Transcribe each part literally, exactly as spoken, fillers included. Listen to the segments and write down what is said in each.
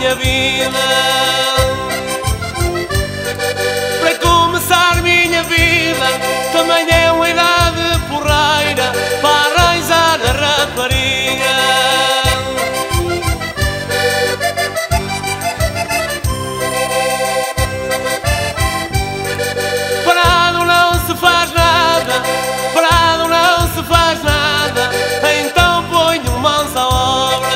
minha vida. Para começar minha vida também é uma idade porreira para arranjar a rapariga. Parado não se faz nada, parado não se faz nada, então ponho mãos à obra.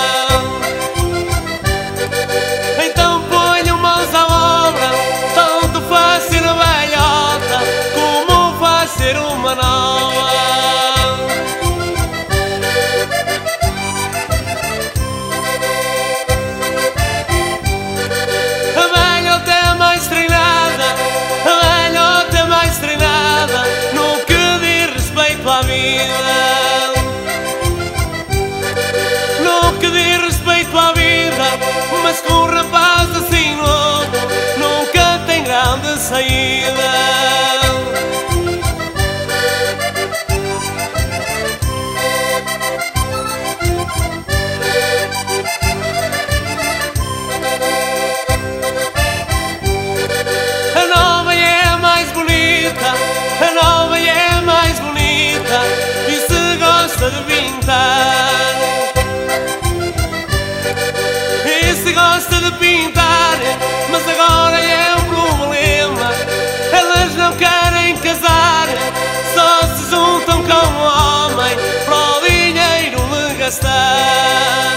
Então ponho mãos à obra, tanto faz ser velhota como faz ser uma nova. A velhota é mais treinada, a velhota é mais treinada no que diz respeito à vida. No que diz respeito à vida, mas com um rapaz assim novo nunca tem grande saída. A nova é mais bonita, a nova é mais bonita, e se gosta de pintar, e se gosta de pintar, mas agora é um problema, elas não querem casar, só se juntam com o homem para o dinheiro de gastar.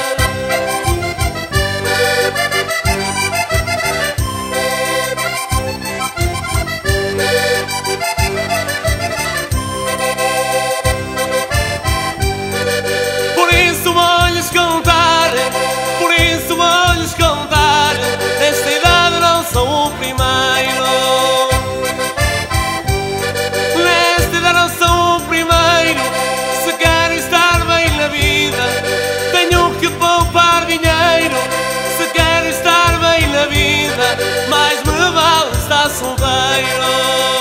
Por isso vou-lhes contar, por isso vou-lhes contar, nesta idade não sou o primeiro. Nesta idade não sou o primeiro, se querem estar bem na vida, tenho que poupar dinheiro. Se querem estar bem na vida, mais me vale estar solteiro.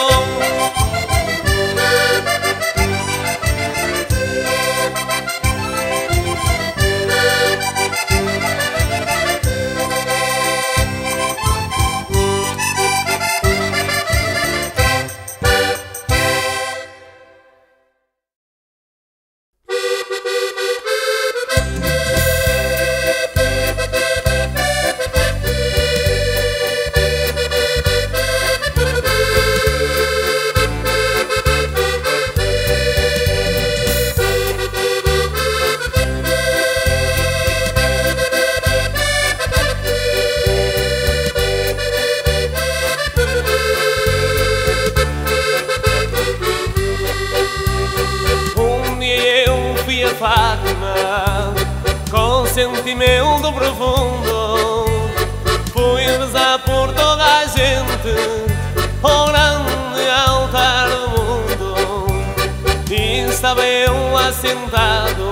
Fátima, com sentimento profundo, fui rezar por toda a gente ao grande altar do mundo, e estava eu assentado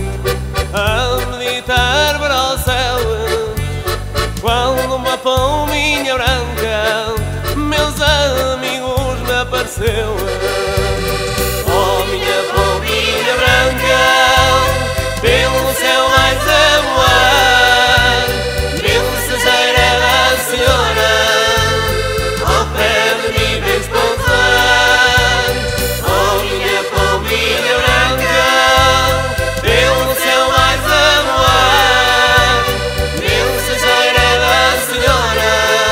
a meditar para o céu, quando uma pombinha branca meus amigos me apareceu. Oh, minha pombinha branca, pelo céu vais a voar, mensageira da Senhora, ao pé de mim vens pousar. Oh, minha pombinha branca, pelo céu vais a voar, mensageira da Senhora,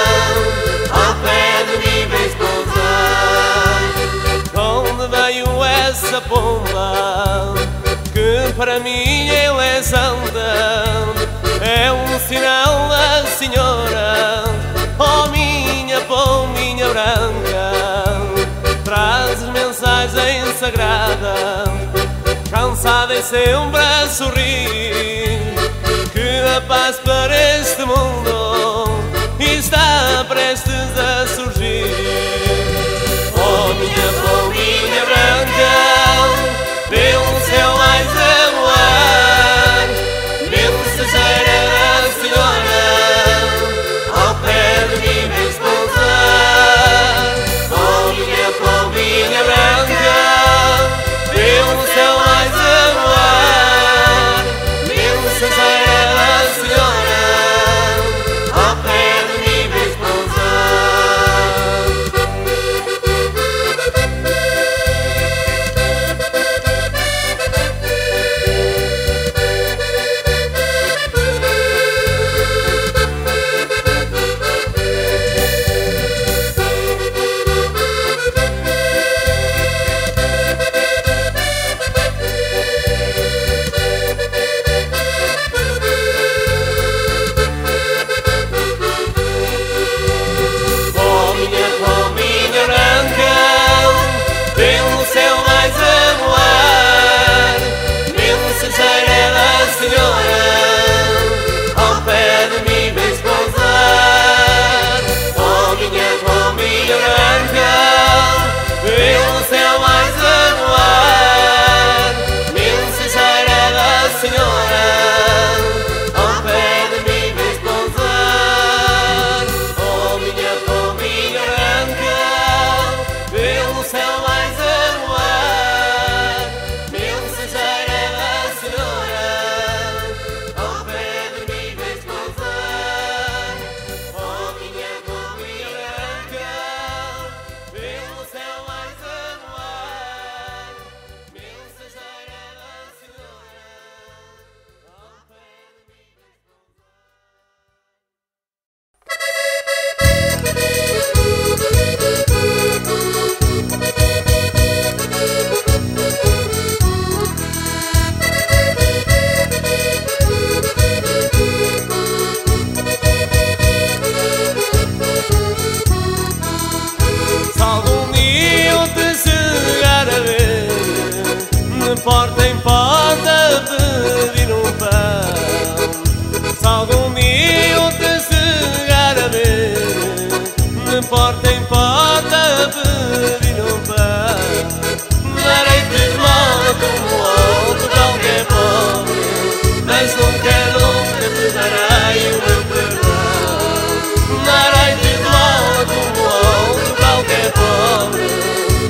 ao pé de mim vens pousar. Onde veio essa pomba, que para mim ela é santa, é um sinal da Senhora. Oh, minha pombinha branca, trazes mensagem sagrada, cansada e sempre a sorrir, que a paz para este mundo está prestes a surgir. Oh, minha pombinha branca, pelo céu vais a voar, mensageira da Senhora, ao pé de mim vens pousar. Oh, minha pombinha branca, pelo céu vais a voar, mensageira da Senhora,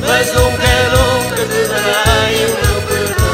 mas nunca, nunca te darei o meu perdão.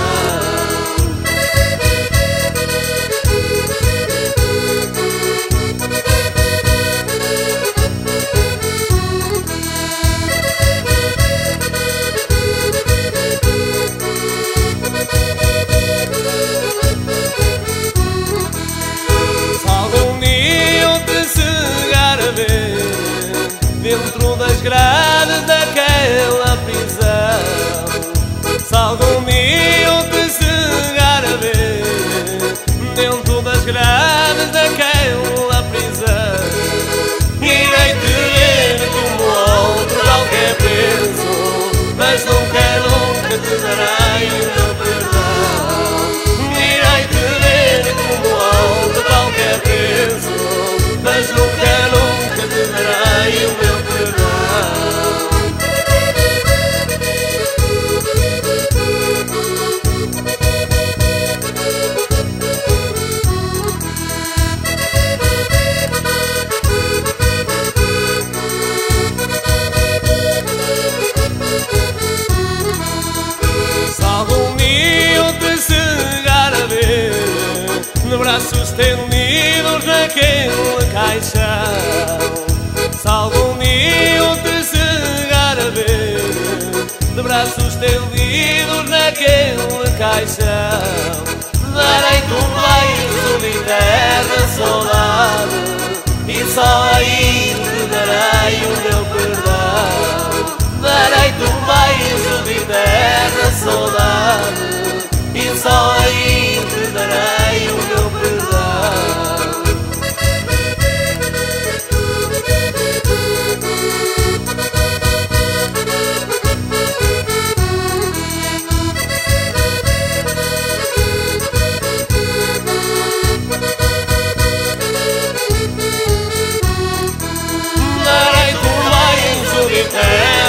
Dentro das grades daquela prisão, se algum dia eu te chegar a ver, dentro das grades daquela prisão, irei te ver como outro qualquer preso, mas nunca, nunca te darei o meu perdão. Irei te ver como outro qualquer preso, mas nunca, nunca te darei o meu perdão. Se algum dia eu te chegar a ver, de braços estendidos naquele caixão, se algum dia eu te chegar a ver, de braços estendidos naquele caixão, darei-te um beijo de eterna saudade, e só aí te darei o meu perdão. Darei-te um beijo de eterna saudade, e só aí te darei o meu perdão. Darei-te um beijo de eterna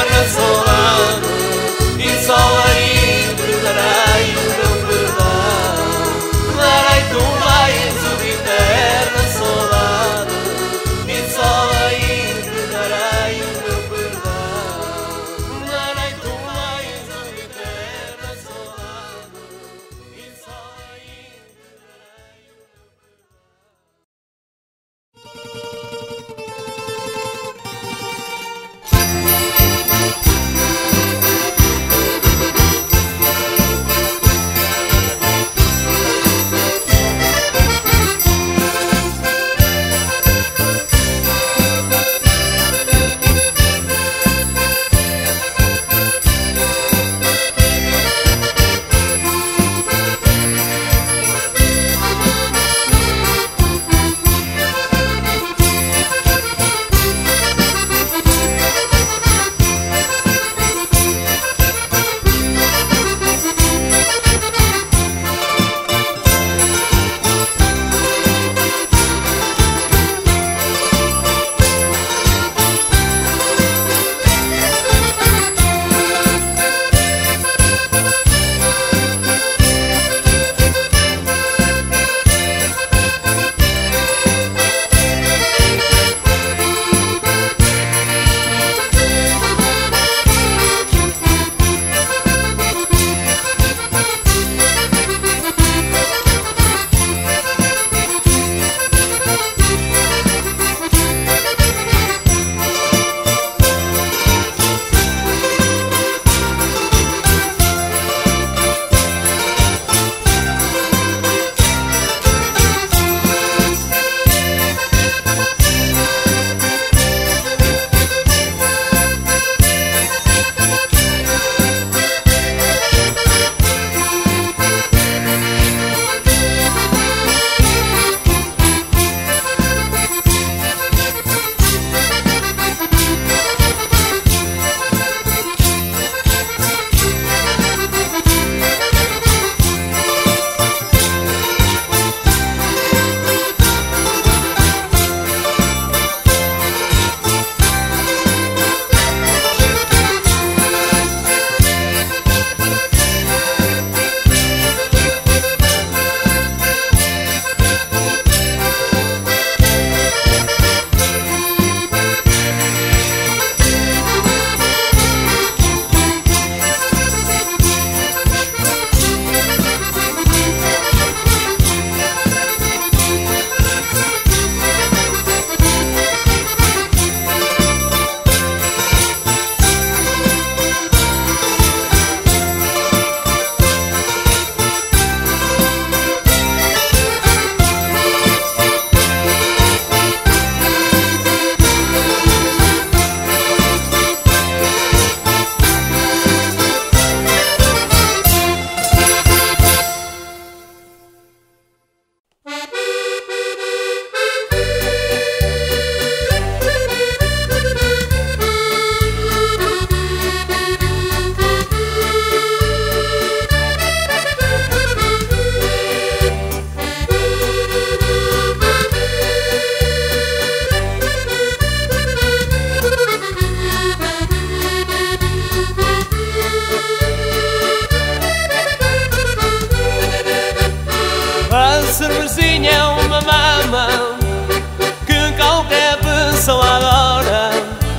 cervejinha é uma mama que qualquer pessoa adora.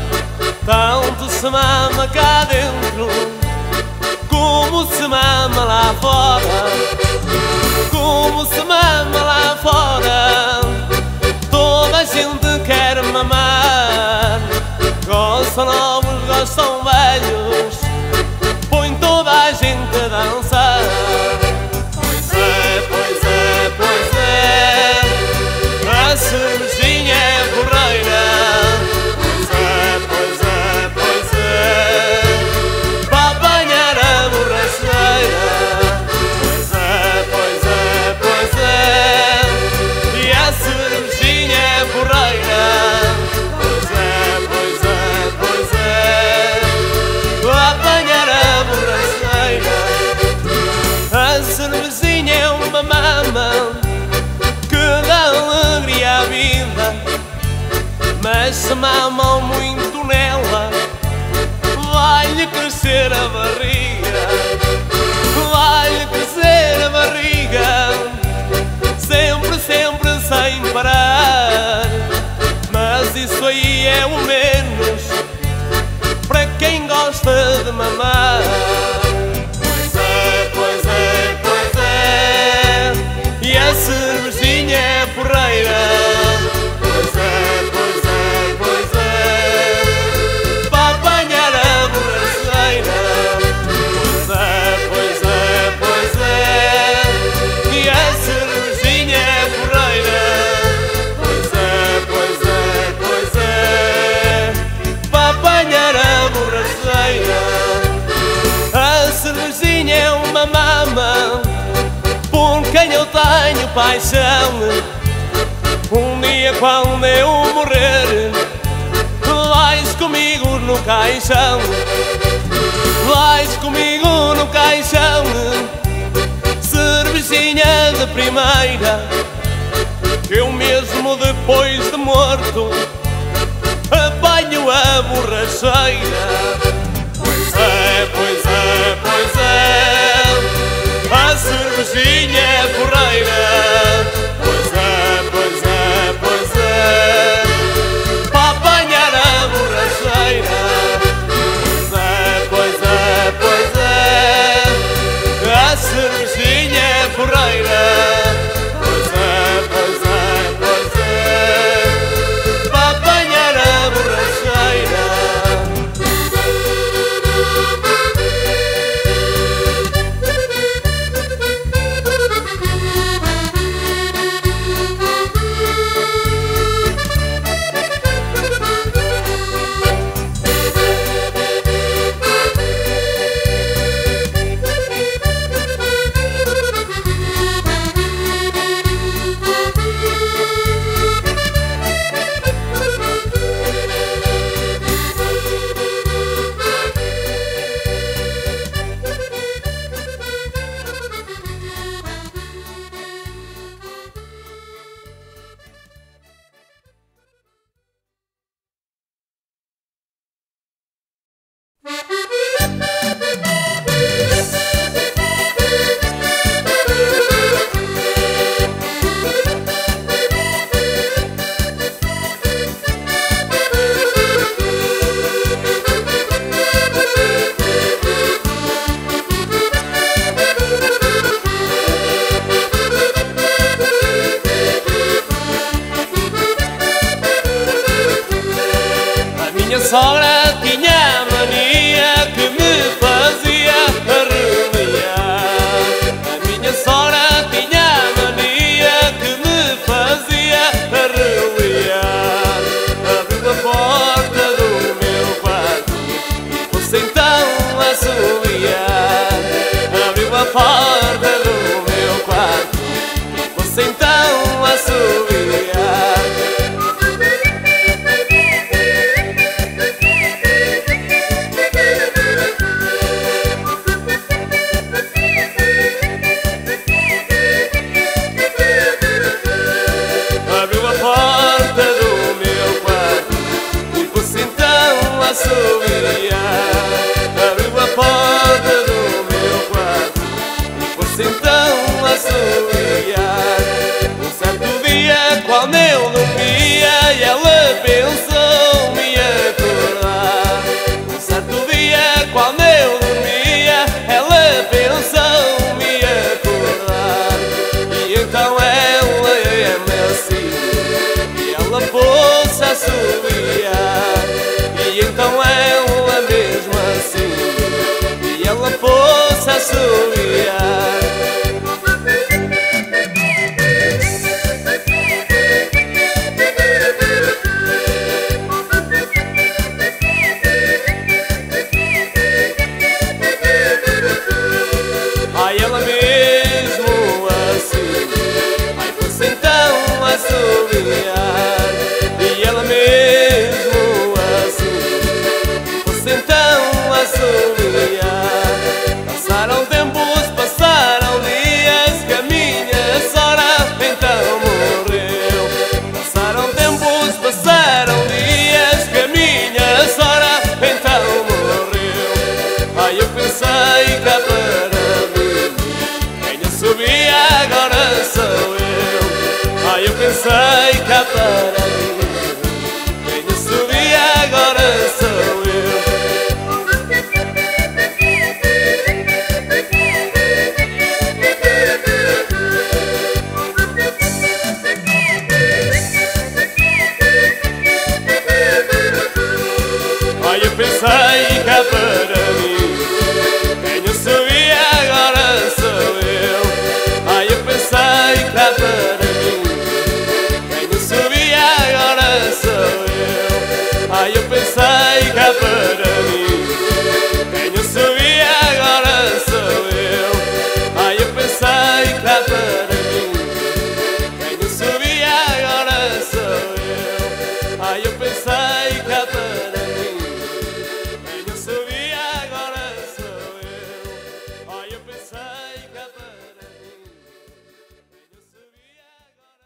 Tanto se mama cá dentro como se mama lá fora. Como se mama lá fora, toda a gente quer mamar. Gostam novos, gostam velhos, põe toda a gente a dançar. Pois é, pois é, pois é, a cervejinha é porreira. Pois é, pois é, pois é, para apanhar a borracheira. Pois é, pois é, pois é, e a cervejinha é porreira. Pois é, pois é, pois é, para apanhar a borracheira. A cervejinha é uma mama que dá alegria à vida, mas se mamam muito nela, vai-lhe crescer a barriga. Vai-lhe crescer a barriga, sempre, sempre sem parar. Mas isso aí é o menos para quem gosta de mamar. Pois é, pois é, pois é, e a cervejinha é porreira. Pois é, pois é, pois é, para apanhar a borracheira. Pois é, pois é, pois é, e a cervejinha é porreira. Pois é, pois é, pois é, para apanhar a borracheira. A cervejinha é uma mama por quem eu tenho paixão. Um dia quando eu morrer, vais comigo no caixão. Vais comigo no caixão, cervejinha de primeira, que eu mesmo depois de morto apanho a borracheira. Pois é, pois é, pois é, a cervejinha é porreira. Pois é, pois é, pois é, para apanhar a borracheira. Pois é, pois é, pois é, a cervejinha é porreira. Pois é, pois é, pois é, para apanhar a borracheira. Minha sogra tinha a mania que me fazia arrepiar. A minha sogra tinha a mania que me fazia arrepiar. Abriu a porta do meu quarto e pôs então a assobiar. Abriu a porta do meu quarto e pôs então a assobiar. Abriu a porta eu dormia e ela pensou-me acordar. Um certo dia, quando eu dormia, ela pensou-me acordar. E então ela é-me assim, e ela pôs-se a assobiar. E então ela mesmo assim, e ela pôs-se a assobiar. Ai, ela mesmo assim, ai, fosse então a assobiar. E ela mesmo assim, fosse então a assobiar. Passaram tempos, passaram dias, que a minha sogra então morreu. Passaram tempos, passaram dias, que a minha sogra então morreu. Ai, eu pensei cá para mim, quem assobia agora sou eu. Ai, eu pensei cá para mim, quem assobia agora sou eu. Ai, eu pensei cá para mim, quem assobia agora sou eu. Ai, eu pensei cá para mim, quem assobia agora sou eu. Ai, eu pensei cá para mim, quem assobia agora sou eu. Ai, eu pensei cá para mim, quem assobia agora sou eu. Ai, eu pensei cá para mim, quem assobia agora sou eu. Ai, eu pensei cá para mim, quem assobia agora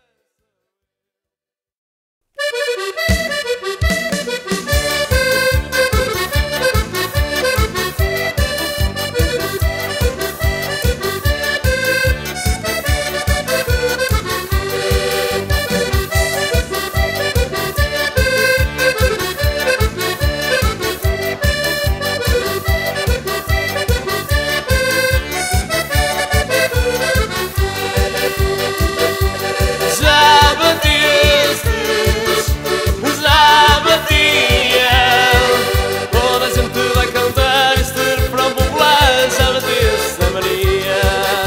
já batistes, já batiam. Toda a gente vai cantar este refrão popular. Já batiste a Maria,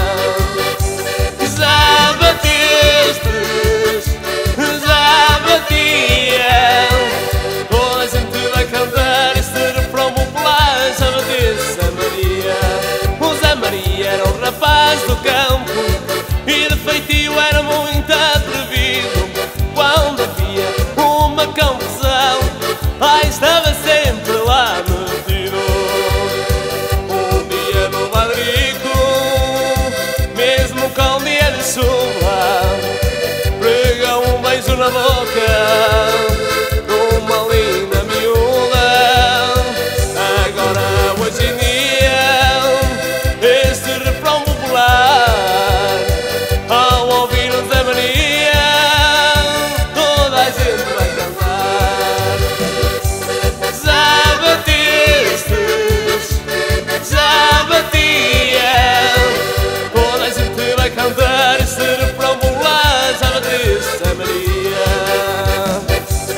já batistes, já batiam. Toda a gente vai cantar este refrão popular. Já batiste a Maria. O Zé Maria era um rapaz do campo e de feitio era muito atrevido. Quando havia uma confusão, ai, estava sempre lá metido. Um dia no ladrico, mesmo com dia de chuva, pregou um beijo na boca numa linda miúda. Agora hoje em dia, este refrão popular, ao ouvir o Zé Maria, toda a gente vai cantar. Já batistes, já batiam. Toda a gente vai cantar este refrão popular. Já batiste a Maria.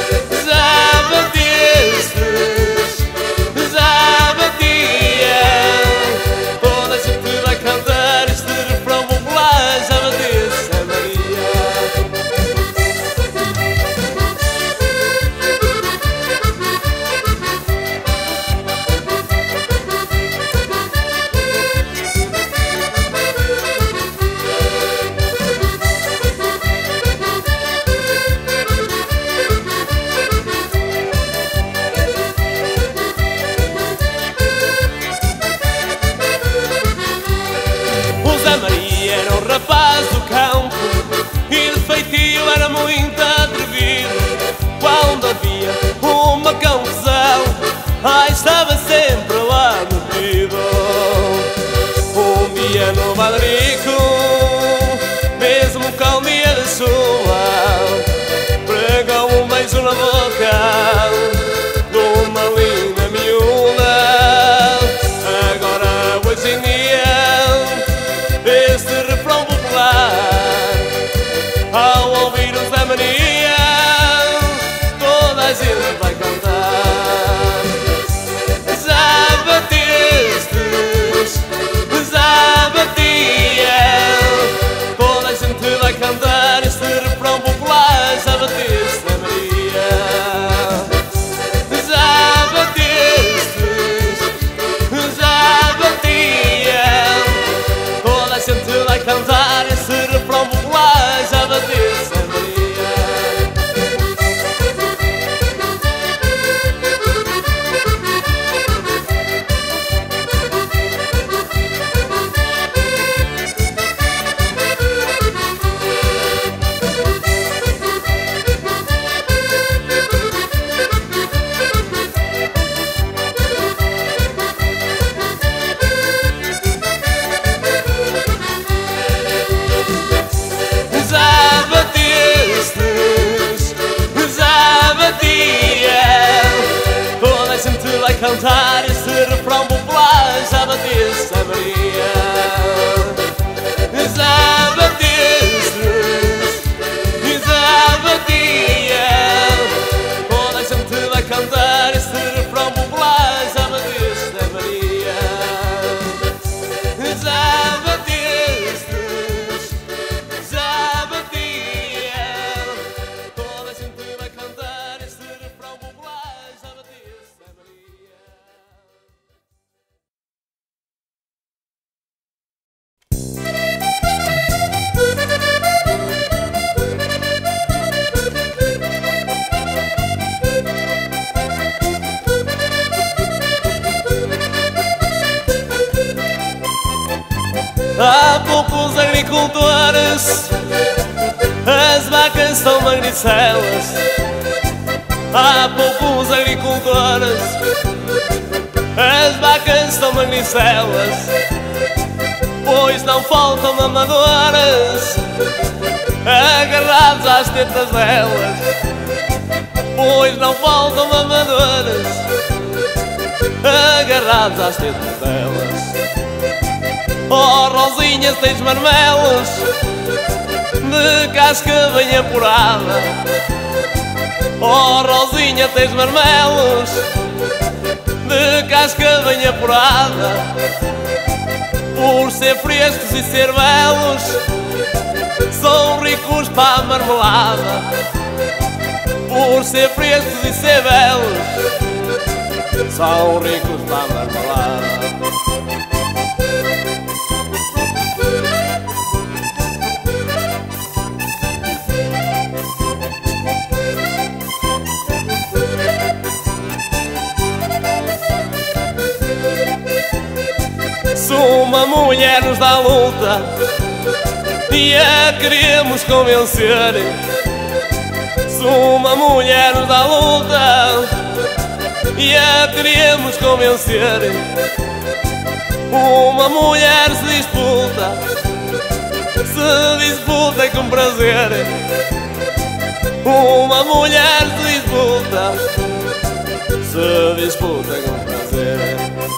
Há poucos agricultores, as vacas são magricelas. Há poucos agricultores, as vacas são magricelas, pois não faltam mamadores agarrados às tetas delas. Pois não faltam mamadores agarrados às tetas delas. Oh Rosinha, tens marmelos de casca bem apurada. Oh Rosinha, tens marmelos de casca bem apurada. Por ser frescos e ser belos, são ricos para a marmelada. Por ser frescos e ser belos, são ricos para a marmelada. Se uma mulher nos dá luta e a queremos convencer, se uma mulher nos dá luta e a queremos convencer, uma mulher se disputa, se disputa com prazer. Uma mulher se disputa, se disputa com prazer.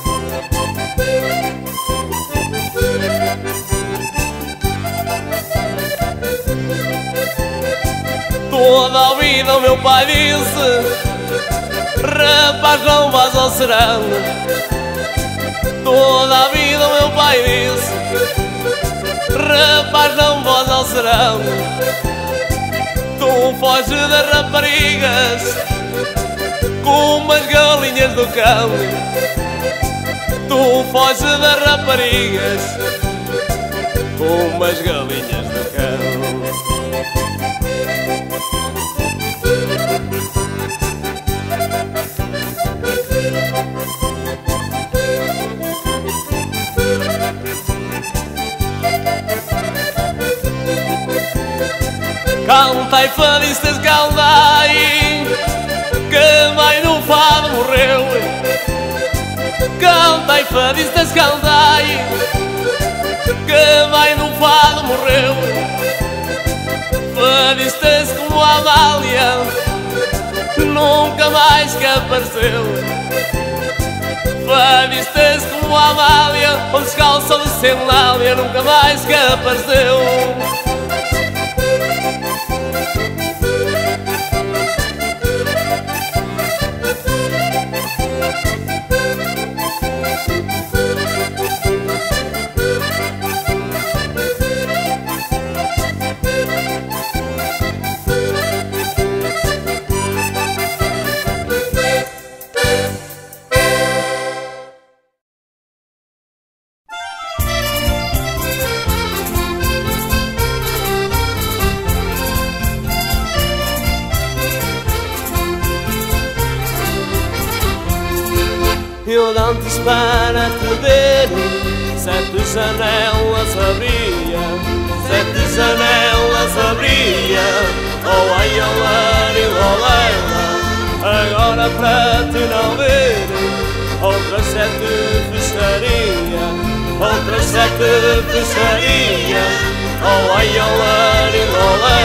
Toda a vida o meu pai disse: rapaz, não vás ao serão. Toda a vida o meu pai disse: rapaz, não vás ao serão. Tu foges das raparigas como as galinhas do cão. Tu foges das raparigas como as galinhas do cão. Cantai fadistas, cantai, que mãe no fado morreu. Cantai fadistas, cantai, que mãe no fado morreu. Fadistas como a Amália, nunca mais que apareceu. Fadistas como a Amália, onde descalça de Cenália, nunca mais que apareceu. Eu dantes para te ver, sete janelas abria, sete janelas abria. Oh ai, olá, e olá, agora para te não ver, outras sete fecharia, outras sete fecharia. Oh ai, olá, e olá.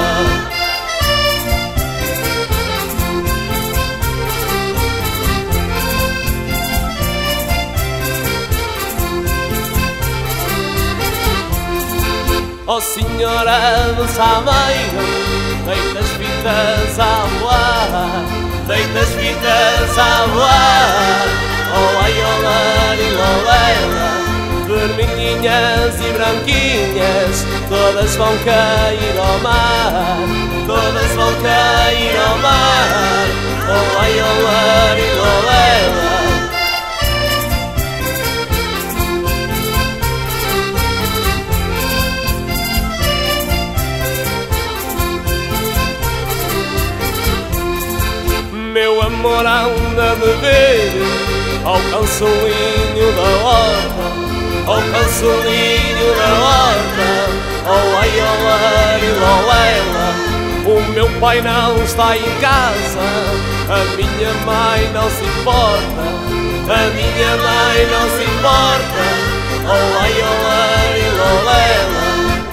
Oh senhora do Sameiro, deita as fitas a voar, deita as fitas a voar. Oh ai, olá, e olá, vermelhinhas e branquinhas, todas vão cair ao mar, todas vão cair ao mar. Oh ai, olá, e olá. Meu amor anda a beber ao cançolinho da horta, ao cancelinho na horta, oh ai, olá e lolela. O meu pai não está em casa, a minha mãe não se importa, a minha mãe não se importa, oh ai, olá e lolela.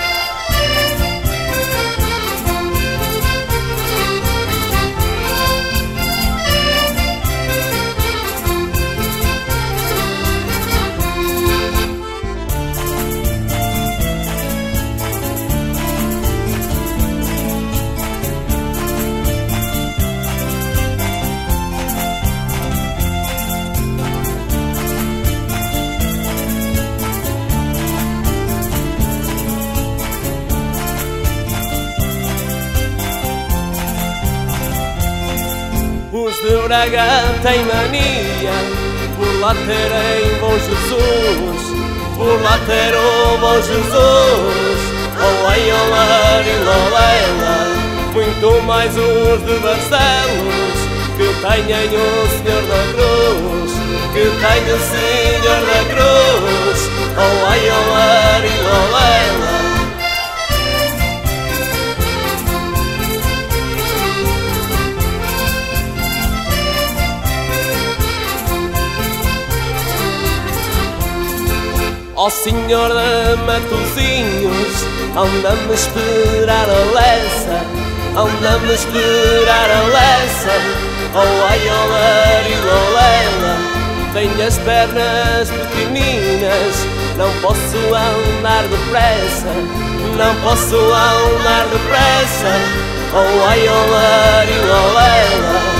Os de Braga têm mania por lá terem bom Jesus, por lá ter o bom Jesus, oh ai, olá e lolela. Muito mais os de Barcelos, que tenham o Senhor da Cruz, que tenham o Senhor da Cruz, oh ai, olá e lolela. Ó Senhor de Matosinhos, anda-me esperar a leça, anda-me esperar a leça, oh ai, olá e lolela. Tenho as pernas pequeninas, não posso andar depressa, não posso andar depressa, oh ai, olá e lolela.